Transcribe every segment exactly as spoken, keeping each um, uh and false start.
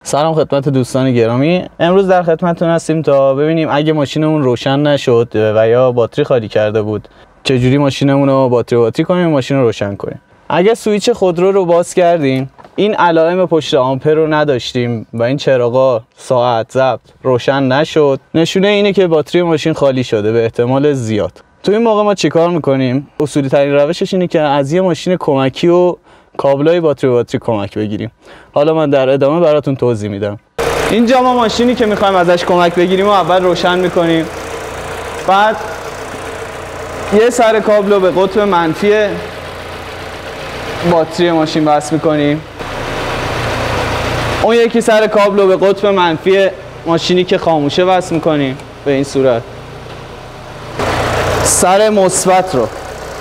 سلام خدمت دوستان گرامی. امروز در خدمتتون هستیم تا ببینیم اگه ماشینمون روشن نشد و یا باتری خالی کرده بود چجوری ماشینمون رو باتری باتری کنیم و ماشین رو روشن کنیم. اگه سویچ خودرو رو باز کردیم، این علائم پشت آمپر رو نداشتیم و این چراغا ساعت ضبط روشن نشد، نشونه اینه که باتری ماشین خالی شده به احتمال زیاد. تو این موقع ما چیکار میکنیم؟ اصولی ترین روشش اینه که از یه ماشین کمکی و کابلای باتری باتری کمک بگیریم. حالا من در ادامه براتون توضیح میدم. اینجا ما ماشینی که میخوایم ازش کمک بگیریم و اول روشن میکنیم، بعد یه سر کابل رو به قطب منفی باتری ماشین وصل میکنیم، اون یکی سر کابل رو به قطب منفی ماشینی که خاموشه وصل میکنیم. به این صورت سر مثبت رو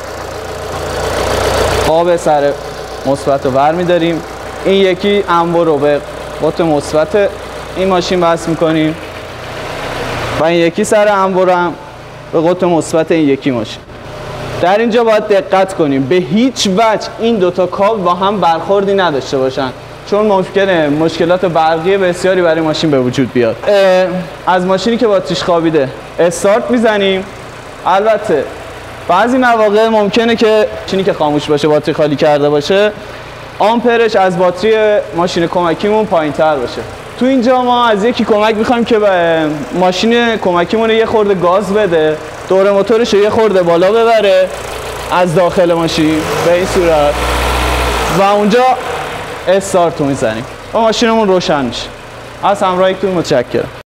آب سر مثبت رو برمی‌داریم، این یکی انبر رو به قطب مثبت این ماشین وصل میکنیم و این یکی سر انبر هم به قطب مثبت این یکی ماشین. در اینجا باید دقت کنیم به هیچ وجه این دوتا کابل با هم برخوردی نداشته باشن، چون ممکنه مشکلات برقی بسیاری برای ماشین به وجود بیاد. از ماشینی که باتریش خوابیده استارت میزنیم. البته بعضی مواقع ممکنه که ماشینی که خاموش باشه، باتری خالی کرده باشه، آمپرش از باتری ماشین کمکیمون پایین‌تر باشه. تو اینجا ما از یکی کمک می‌خوایم که به ماشین کمکیمون یه خورده گاز بده، دور موتورش رو یه خورده بالا ببره از داخل ماشین به این صورت و اونجا استارت رو میزنیم و ماشینمون روشن میشه. از همراهیتون متشکرم.